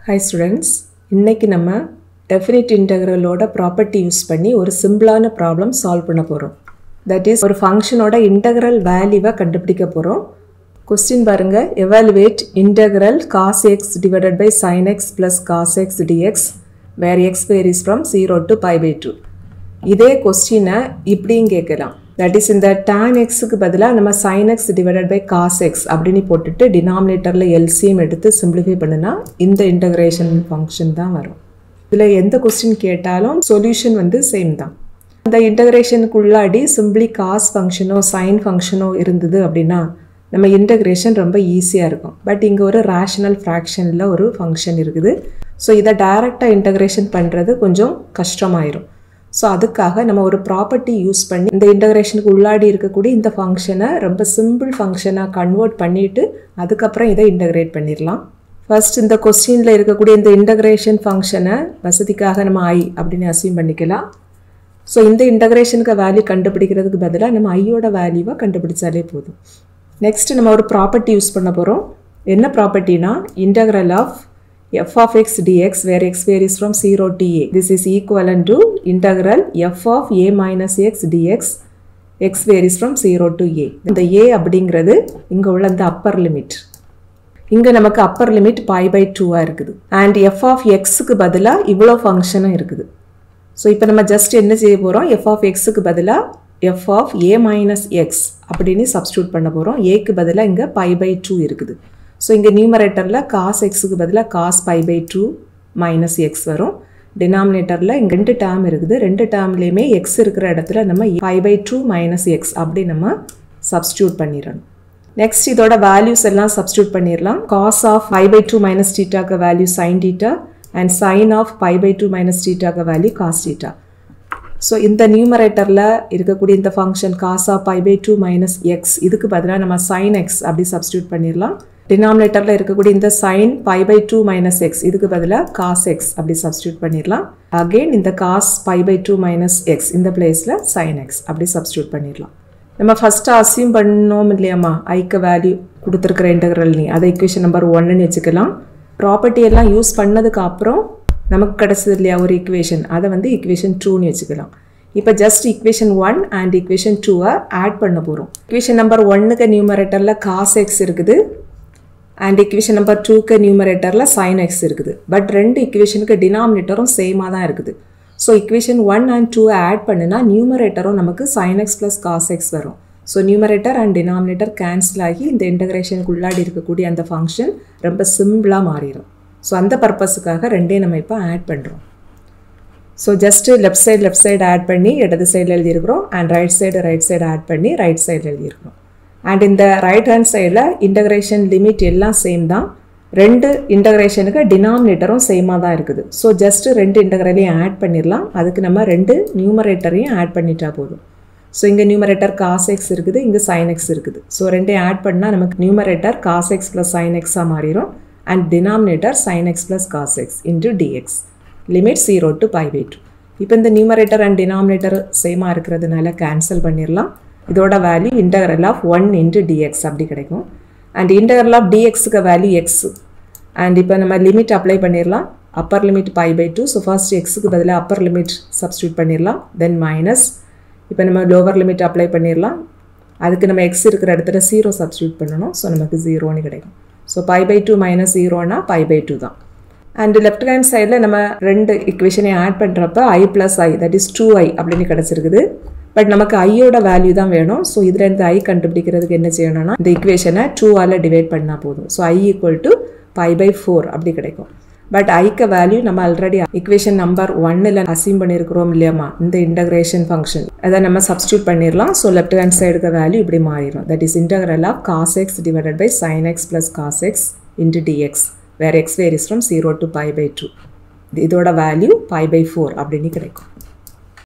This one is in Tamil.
Hi students, இன்னைக்கு நம்ம definite integral ஓட property யூஸ் பண்ணி ஒரு சிம்பிளான problem solve பண்ண போறோம். That is ஒரு function ஓட integral value கண்டுபிடிக்க போறோம். Question பாருங்க, evaluate integral cos x divided by sin x plus cos x dx where x varies from 0 to pi by 2. இதே questionஐ இப்படியும் கேட்கலாம். That is இந்த tan x க்கு பதிலா நம்ம sin x divided by cos x அப்படினு போட்டுட்டு denominatorல LCM எடுத்து simplify பண்ணுனா இந்த integration function தான் வரும். இதுல எந்த question கேட்டாலும் solution வந்து same தான். இந்த integrationக்கு உள்ளாடி simply cos functionோ sin functionோ இருந்தது அப்படினா நம்ம integration ரொம்ப ஈஸியா இருக்கும். பட் இங்க ஒரு rational fractionல ஒரு function இருக்குது. So இத டைரக்ட்டா integration பண்றது கொஞ்சம் கஷ்டமாயிரும். So அதுக்காக நம்ம ஒரு ப்ராப்பர்ட்டி யூஸ் பண்ணி இந்த இன்டகிரேஷனுக்கு உள்ளாடி இருக்கக்கூடிய இந்த ஃபங்க்ஷனை ரொம்ப சிம்பிள் ஃபங்க்ஷனாக கன்வெர்ட் பண்ணிட்டு அதுக்கப்புறம் இதை இன்டகிரேட் பண்ணிடலாம். ஃபர்ஸ்ட் இந்த கொஸ்டினில் இருக்கக்கூடிய இந்த இன்டகிரேஷன் ஃபங்க்ஷனை வசதிக்காக நம்ம ஐ அப்படின்னு அசியூம் பண்ணிக்கலாம். ஸோ இந்த இன்டகிரேஷனுக்கு வேல்யூ கண்டுபிடிக்கிறதுக்கு பதிலாக நம்ம ஐயோட வேல்யூவை கண்டுபிடிச்சாலே போதும். நெக்ஸ்ட் நம்ம ஒரு ப்ராப்பர்ட்டி யூஸ் பண்ண போகிறோம். என்ன ப்ராப்பர்ட்டினா integral of f of x dx where x varies from 0 to a. This is equivalent to integral f of a minus x dx x varies from 0 to a. இந்த a அப்படிங்கிறது இங்க உள்ள இந்த upper limit. இங்க நமக்கு upper limit pi by 2 இருக்குது. And f of x க்கு பதிலா இவ்வளோ ஃபங்க்ஷனும் இருக்குது. ஸோ இப்போ நம்ம ஜஸ்ட் என்ன செய்ய போகிறோம், f of x க்கு பதிலா f of a minus x அப்படின்னு சப்ஸ்டியூட் பண்ண போகிறோம். aக்கு பதிலா இங்க pi by 2 இருக்குது. ஸோ இங்கே நியூமரேட்டரில் cos xக்கு பதிலாக cos pi by 2 minus x வரும். டினாமினேட்டரில் இங்கே ரெண்டு டேர்ம் இருக்குது. ரெண்டு டேர்ம்லேயுமே x இருக்கிற இடத்துல நம்ம pi by 2 minus x அப்படி நம்ம சப்ஸ்டியூட் பண்ணிடணும். நெக்ஸ்ட் இதோட வேல்யூஸ் எல்லாம் சப்ஸ்டியூட் பண்ணிடலாம். cos of pi by 2 minus thetaக்கு value sin theta and sin of pi by 2 minus thetaக்கு வேல்யூ cos theta. ஸோ இந்த நியூமரேட்டரில் இருக்கக்கூடிய இந்த function cos of pi by 2 minus x இதுக்கு பதிலாக நம்ம sin x அப்படி சப்ஸ்டியூட் பண்ணிடலாம். டினாமினேட்டரில் இருக்கக்கூடிய இந்த sin pi by 2 minus x இதுக்கு பதிலாக cos x அப்படி சப்ஸ்டியூட் பண்ணிடலாம். அகெயின் இந்த cos pi by 2 minus x இந்த பிளேஸில் sin x அப்படி சப்ஸ்டியூட் பண்ணிடலாம். நம்ம ஃபஸ்ட்டு அசியூம் பண்ணோம் இல்லையாம்மா, ஐக்கு வேல்யூ கொடுத்துருக்கிற இன்டெக்ரல் நீ அதை இக்குவேஷன் நம்பர் 1ன்னு வச்சுக்கலாம். ப்ராப்பர்ட்டி எல்லாம் யூஸ் பண்ணதுக்கு அப்புறம் நமக்கு கிடச்சது இல்லையா ஒரு இக்குவேஷன், அதை வந்து இக்குவேஷன் 2ன்னு வச்சுக்கலாம். இப்போ ஜஸ்ட் இக்குவேஷன் 1 அண்ட் இக்குவேஷன் 2-ஐ ஆட் பண்ண போகிறோம். இக்குவேஷன் நம்பர் 1க்கு நியூமரேட்டரில் cos x இருக்குது அண்ட் இக்குவேஷன் நம்பர் 2க்கு நியூமரேட்டரில் sin x இருக்குது. பட் ரெண்டு இக்குவேஷனுக்கு டினாமினேட்டரும் சேமாக தான் இருக்குது. ஸோ இக்குவேஷன் 1 அண்ட் 2-ஐ ஆட் பண்ணுனா நியூமரேட்டரும் நமக்கு sin x plus cos x வரும். So numerator and denominator cancel ஆகி இந்த இன்டகிரேஷனுக்கு உள்ளாடி இருக்கக்கூடிய அந்த ஃபங்க்ஷன் ரொம்ப சிம்பிளாக மாறிடும். ஸோ அந்த பர்பஸுக்காக ரெண்டையும் நம்ம இப்போ ஆட் பண்ணுறோம். So just left side add பண்ணி இடது சைடில் எழுதியிருக்கிறோம் அண்ட் ரைட் சைடு ஆட் பண்ணி ரைட் சைடில் எழுதியிருக்கிறோம். அண்ட் இந்த ரைட் ஹேண்ட் சைடில் இன்டகிரேஷன் லிமிட் எல்லாம் சேம் தான். ரெண்டு இன்டகிரேஷனுக்கு டினாமினேட்டரும் சேமாக தான் இருக்குது. ஸோ ஜஸ்ட்டு ரெண்டு இன்டகிரலையும் ஆட் பண்ணிடலாம். அதுக்கு நம்ம ரெண்டு நியூமரேட்டரையும் ஆட் பண்ணிட்டா போதும். ஸோ இங்கே நியூமரேட்டர் cos x இருக்குது, இங்கே sin x இருக்குது. ஸோ ரெண்டையும் ஆட் பண்ணால் நமக்கு numerator cos x plus sin x-ஆக மாறிடும் and denominator sin x plus cos x into dx லிமிட் 0 to pi by 2. இப்போ இந்த நியூமரேட்டர் அண்ட் டினாமினேட்டர் சேமாக இருக்கிறதுனால கேன்சல் பண்ணிடலாம். இதோட value integral of 1 into dx அப்படி கிடைக்கும். அண்ட் இன்டகரல் ஆஃப் dxக்கு வேல்யூ x. அண்ட் இப்போ நம்ம லிமிட் அப்ளை பண்ணிடலாம். Upper limit pi by 2. So first எக்ஸுக்கு பதிலாக அப்பர் லிமிட் சப்ஸ்டியூட் பண்ணிடலாம். தென் மைனஸ் இப்போ நம்ம லோவர் லிமிட் அப்ளை பண்ணிடலாம். அதுக்கு நம்ம x இருக்கிற இடத்துல 0 சப்ஸ்டியூட் பண்ணணும். ஸோ நமக்கு 0ன்னு கிடைக்கும். ஸோ pi by 2 மைனஸ் 0னா pi by 2 தான். அண்ட் லெஃப்ட் ஹேண்ட் சைடில் நம்ம ரெண்டு இக்குவேஷனை ஆட் பண்ணுறப்ப i plus i that is 2i அப்படின்னு கிடச்சிருக்குது. பட் நமக்கு ஐயோட வேல்யூ தான் வேணும். ஸோ இதில் இருந்து ஐ கண்டுபிடிக்கிறதுக்கு என்ன செய்யணும்னா இந்த இக்குவேஷனை 2ஆல் டிவைட் பண்ணால் போதும். So i equal to pi by 4 அப்படி கிடைக்கும். பட் ஐக்கு வேல்யூ நம்ம ஆல்ரெடி இக்குவேஷன் நம்பர் 1ல் அசியூம் பண்ணியிருக்கிறோம் இல்லையாம்மா, இந்த இன்டகிரேஷன் ஃபங்க்ஷன் அதை நம்ம சப்ஸ்டியூட் பண்ணிடலாம். ஸோ லெஃப்ட் ஹேண்ட் சைடுக்கு வேல்யூ இப்படி மாறிடும். That is integral of cos x divided by sin x plus cos x into dx where x varies from 0 to pi by 2. இதோட வேல்யூ pi by 4 அப்படின்னு கிடைக்கும்.